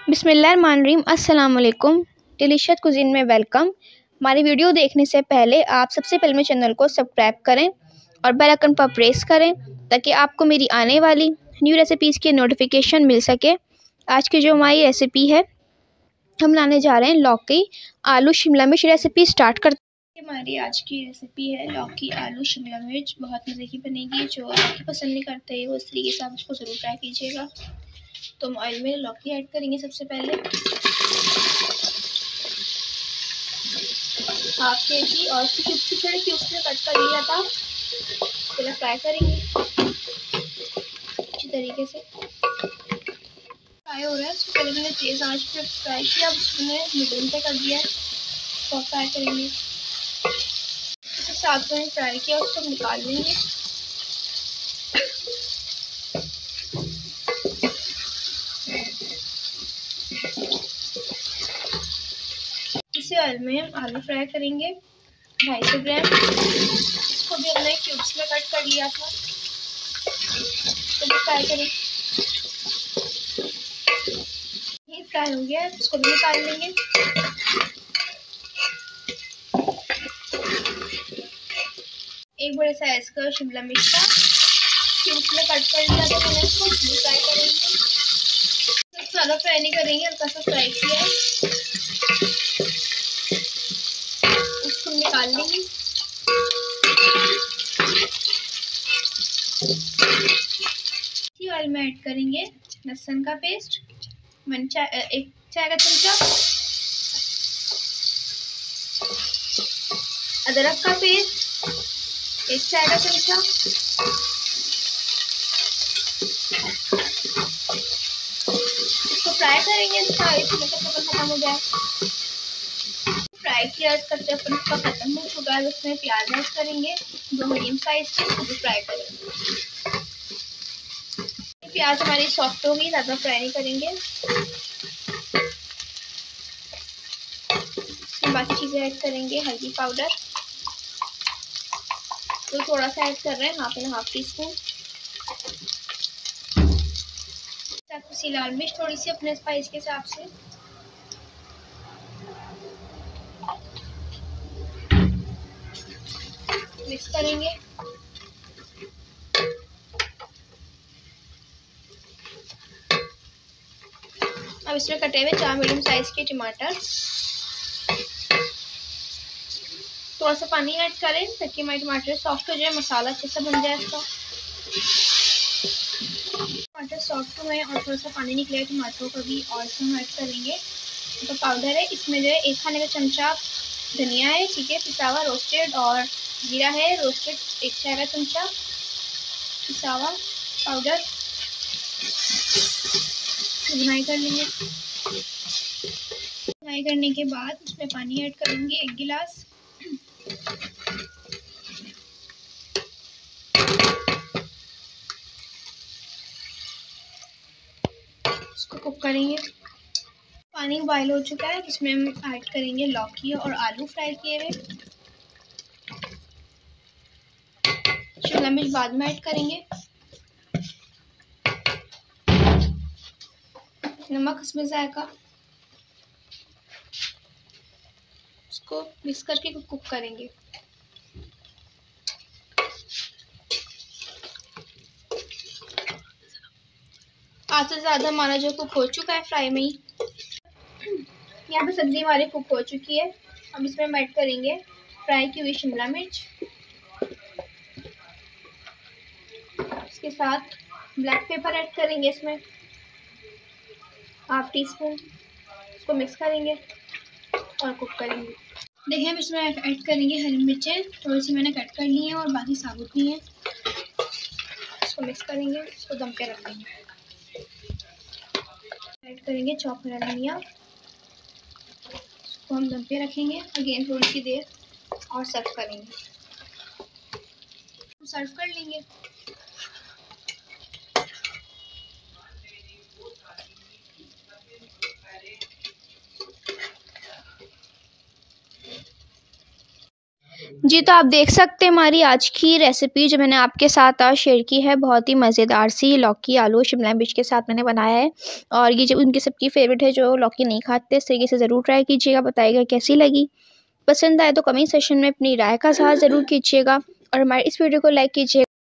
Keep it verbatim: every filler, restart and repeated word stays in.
बिस्मिल्लाहिर्रहमानिर्रहीम। अस्सलाम वालेकुम। डिलीशियस कुज़ीन में वेलकम। हमारी वीडियो देखने से पहले आप सबसे पहले मेरे चैनल को सब्सक्राइब करें और बेल आइकन पर प्रेस करें ताकि आपको मेरी आने वाली न्यू रेसिपीज़ की नोटिफिकेशन मिल सके। आज की जो हमारी रेसिपी है, हम बनाने जा रहे हैं लौकी आलू शिमला मिर्च। रेसिपी स्टार्ट करते हैं। हमारी आज की रेसिपी है लौकी आलू शिमला मिर्च। बहुत मज़े की बनेगी। जो लौकी पसंद नहीं करते वो इस तरीके से आप उसको ज़रूर ट्राई कीजिएगा। तो हम ऑयल में लौकी ऐड करेंगे। सबसे पहले हाफ के जी और उसकी क्यूब्स की छोटे क्यूब्स में कट कर लिया था। पहले फ्राई करेंगे अच्छी तरीके से। फ्राई हो रहा है, उसको पहले मैंने तेज़ आंच पे फ्राई किया, अब उसने मीडियम पे कर दिया है। तो फ्राई करेंगे उसके साथ में फ्राई किया, उसको निकाल लेंगे। इसी ऑयल में हम आलू फ्राई करेंगे ढाई सौ ग्राम। इसको भी हमने क्यूब्स में कट कर लिया था, इसको भी फ्राई करेंगे। ये फ्राई हो गया, इसको भी निकाल लेंगे। एक बड़े साइज का शिमला मिर्च का क्यूब्स में कट कर लिया था मैंने, इसको भी फ्राई करेंगे। तो ज़्यादा फ्राई नहीं करेंगे, हल्का सा फ्राई किया है, उसको निकाल लेंगे। इसी ऑयल में ऐड करेंगे लहसुन का पेस्ट, वन चाय एक चाय का चमचा, अदरक का पेस्ट एक चाय का चमचा, इसको फ्राई करेंगे। इसका कच्चापन खत्म हो जाए। फ्राई किया, इसका कच्चापन का खत्म हो चुका है। उसमें प्याज ऐड करेंगे दो मीडियम साइज के, इसको भी फ्राई करेंगे। प्याज हमारी सॉफ्ट होगी, ज़्यादा फ्राई नहीं करेंगे। बाकी चीज़ें ऐड करेंगे। हल्दी पाउडर तो थोड़ा सा ऐड कर रहे हैं, half and half teaspoon. सी लाल मिर्च थोड़ी सी अपने स्पाइस के हिसाब से। मिक्स करेंगे। अब इसमें कटे हुए चार मीडियम साइज के टमाटर, थोड़ा सा पानी ऐड करें ताकि हमारे टमाटर सॉफ्ट हो जाए, मसाला अच्छे से बन जाए इसका। टमाटर सॉफ्ट हुए और थोड़ा सा पानी निकले टमाटरों का भी, और इसमें हम ऐड करेंगे तो पाउडर है। इसमें जो है एक खाने का चमचा धनिया है, ठीक है, पिसा हुआ रोस्टेड, और जीरा है रोस्टेड एक चाय का चमचा पिसा हुआ पाउडर। भुनाई कर लेंगे। भुनाई करने के बाद इसमें पानी ऐड करेंगे एक गिलास। इसको कुक करेंगे। पानी बॉयल हो चुका है, इसमें हम ऐड करेंगे लौकी और आलू फ्राई किए हुए। शिमला मिर्च बाद में ऐड करेंगे। नमक इसमें जायका, इसको मिक्स करके कुक करेंगे। आधा से ज़्यादा हमारा जो कुक हो चुका है फ्राई में ही। यहाँ पे सब्जी हमारी कुक हो चुकी है। अब इसमें हम ऐड करेंगे फ्राई की हुई शिमला मिर्च, इसके साथ ब्लैक पेपर ऐड करेंगे इसमें हाफ टी स्पून। इसको मिक्स करेंगे और कुक करेंगे। देखिए हम इसमें ऐड करेंगे हरी मिर्चें, थोड़ी सी मैंने कट कर ली हैं और बाकी साबुत भी हैं। इसको मिक्स करेंगे, इसको दम पे रख देंगे। ऐड करेंगे चॉप करा धनिया, इसको हम दम पे रखेंगे अगेन थोड़ी सी देर और सर्व करेंगे। सर्व कर लेंगे। जी, तो आप देख सकते हैं हमारी आज की रेसिपी जो मैंने आपके साथ आज शेयर की है, बहुत ही मज़ेदार सी लौकी, आलू, शिमला मिर्च के साथ मैंने बनाया है। और ये जो उनकी सबकी फ़ेवरेट है, जो लौकी नहीं खाते, इस तरीके से ज़रूर ट्राई कीजिएगा, बताइएगा कैसी लगी। पसंद आए तो कमेंट सेक्शन में अपनी राय का इज़हार ज़रूर कीजिएगा और हमारे इस वीडियो को लाइक कीजिए।